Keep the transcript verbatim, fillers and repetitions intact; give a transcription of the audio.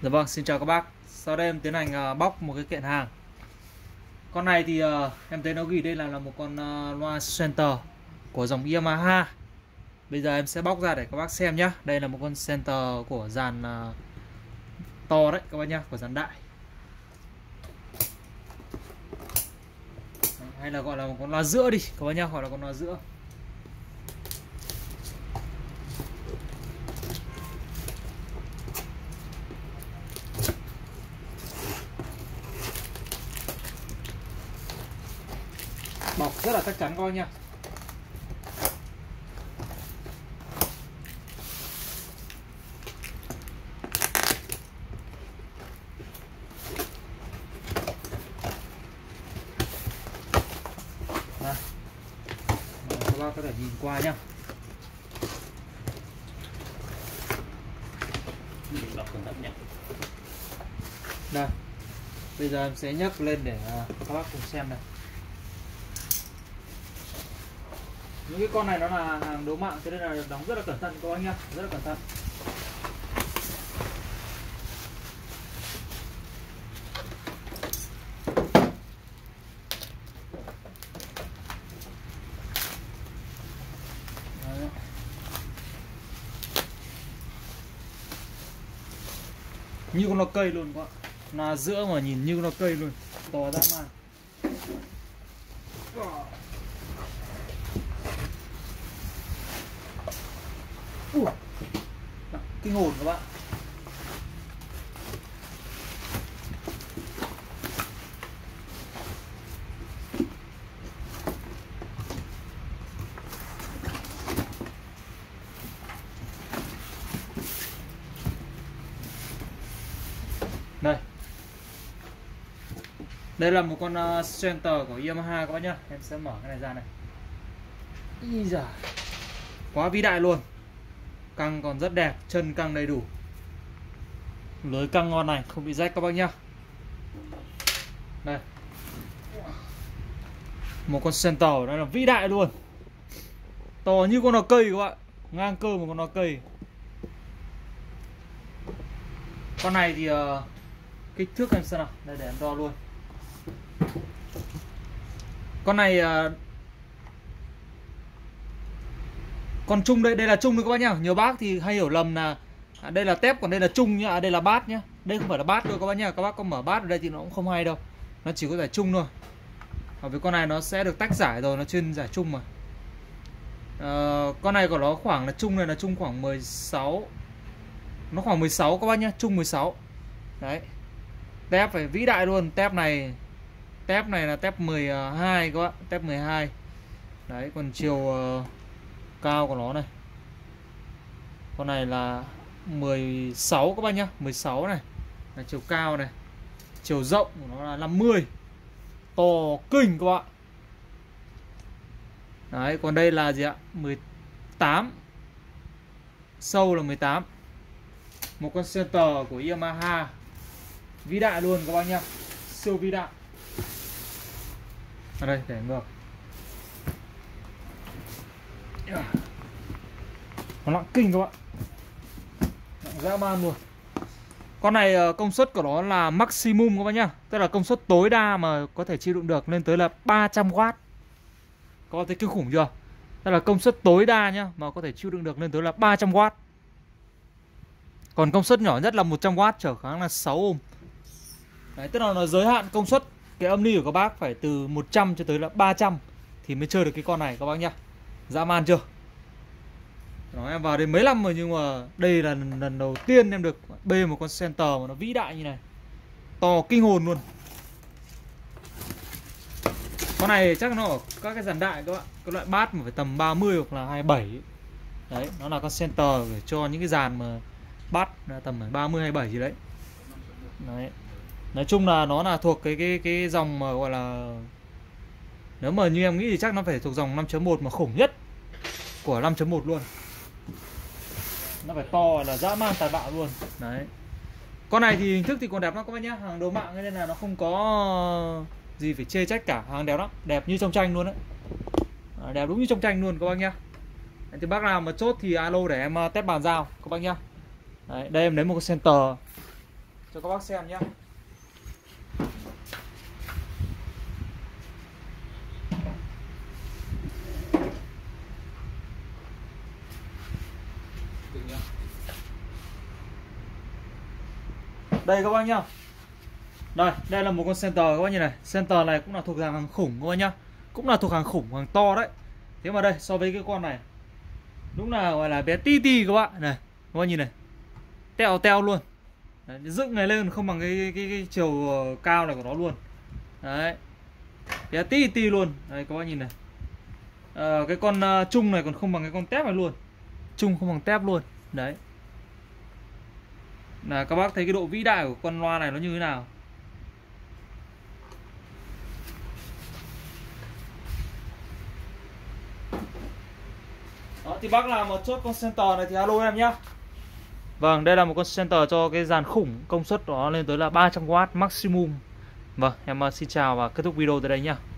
Dạ vâng, xin chào các bác. Sau đây em tiến hành uh, bóc một cái kiện hàng. Con này thì uh, em thấy nó ghi đây là, là một con uh, loa center của dòng Yamaha. Bây giờ em sẽ bóc ra để các bác xem nhé. Đây là một con center của dàn uh, to đấy các bác nhá, của dàn đại. Hay là gọi là một con loa giữa đi các bác nhá, gọi là con loa giữa. Bọc rất là chắc chắn các bác nhá. Đây. Các bác có thể nhìn qua nhá. Đây. Bây giờ em sẽ nhấc lên để các bác cùng xem này. Những cái con này nó là hàng đấu mạng cho nên là đóng rất là cẩn thận các bác nhá, rất là cẩn thận. Đấy. Như con lo cây luôn các bạn. Là giữa mà nhìn như con lo cây luôn, to ra mà. Uh, kinh hồn các bạn. Đây. Đây là một con uh, center của Yamaha các bác nhá. Em sẽ mở cái này ra này. Ý giời, quá vĩ đại luôn. Căng còn rất đẹp, chân căng đầy đủ, lưới căng ngon này, không bị rách các bác nhá. Đây, một con center đó là vĩ đại luôn, to như con nò cây các bạn, ngang cơ một con nò cây. Con này thì uh, kích thước em xem nào, đây để em đo luôn. Con này uh, con chung đây, đây là chung đấy các bác nhá. Nhiều bác thì hay hiểu lầm là à, đây là tép còn đây là chung nhá, à, đây là bát nhá. Đây không phải là bát đâu các bác nhá. Các bác có mở bát ở đây thì nó cũng không hay đâu. Nó chỉ có giải chung thôi. Ở với con này nó sẽ được tách giải rồi, nó chuyên giải chung mà. À, con này của nó khoảng là chung này là chung khoảng mười sáu. Nó khoảng mười sáu các bác nhá, chung mười sáu. Đấy. Tép phải vĩ đại luôn, tép này tép này là tép mười hai các bạn, tép mười hai. Đấy, còn chiều uh, cao của nó này. Con này là mười sáu các bác nhá, mười sáu này là chiều cao này. Chiều rộng của nó là năm mươi. To kinh các bạn. Đấy, còn đây là gì ạ? mười tám. Sâu là mười tám. Một con center của Yamaha. Vĩ đại luôn các bác nhá. Siêu vĩ đại. Ở đây để ngược. Nó nặng kinh các bạn, nặng dã man luôn. Con này công suất của nó là maximum các bác nhá, tức là công suất tối đa mà có thể chịu đựng được lên tới là ba trăm oát. Các bác thấy kinh khủng chưa? Tức là công suất tối đa nhá, mà có thể chịu đựng được lên tới là ba trăm oát. Còn công suất nhỏ nhất là một trăm oát, trở kháng là sáu ôm. Đấy, tức là nó giới hạn công suất cái âm ly của các bác phải từ một trăm cho tới là ba trăm thì mới chơi được cái con này các bác nhá. Dã man chưa? Đó, em vào đây mấy năm rồi nhưng mà đây là lần, lần đầu tiên em được bê một con center mà nó vĩ đại như này. To kinh hồn luôn. Con này chắc nó ở các cái dàn đại các bạn. Cái loại bát mà phải tầm ba mươi hoặc là hai mươi bảy. Đấy, nó là con center để cho những cái dàn mà bát tầm ba mươi hai mươi bảy gì đấy. Đấy. Nói chung là nó là thuộc cái cái cái dòng mà gọi là, nếu mà như em nghĩ thì chắc nó phải thuộc dòng năm chấm một mà khủng nhất của năm chấm một luôn. Nó phải to là dã man tài bạo luôn. Đấy. Con này thì hình thức thì còn đẹp lắm các bác nhá, hàng đồ mạng nên là nó không có gì phải chê trách cả, hàng đẹp lắm, đẹp như trong tranh luôn đấy. À, đẹp đúng như trong tranh luôn các bác nhá. Thì bác nào mà chốt thì alo để em test bàn giao các bác nhá. Đấy, đây em lấy một cái center cho các bác xem nhé. Đây các bác nhá. Đây, đây là một con center các bác nhìn này. Center này cũng là thuộc hàng, hàng khủng các bác nhá. Cũng là thuộc hàng khủng, hàng to đấy. Thế mà đây, so với cái con này đúng là gọi là bé ti ti các bạn này. Các bác nhìn này. Teo teo luôn. Đấy, dựng này lên không bằng cái, cái, cái, cái chiều cao này của nó luôn. Đấy. Bé ti ti luôn. Đây các bác nhìn này. À, cái con uh, chung này còn không bằng cái con tép này luôn. Chung không bằng tép luôn. Đấy. Là các bác thấy cái độ vĩ đại của con loa này nó như thế nào. Đó, thì bác làm một chốt con center này thì alo em nhá. Vâng, đây là một con center cho cái dàn khủng, công suất đó lên tới là ba trăm oát maximum. Vâng, em xin chào và kết thúc video tại đây nhá.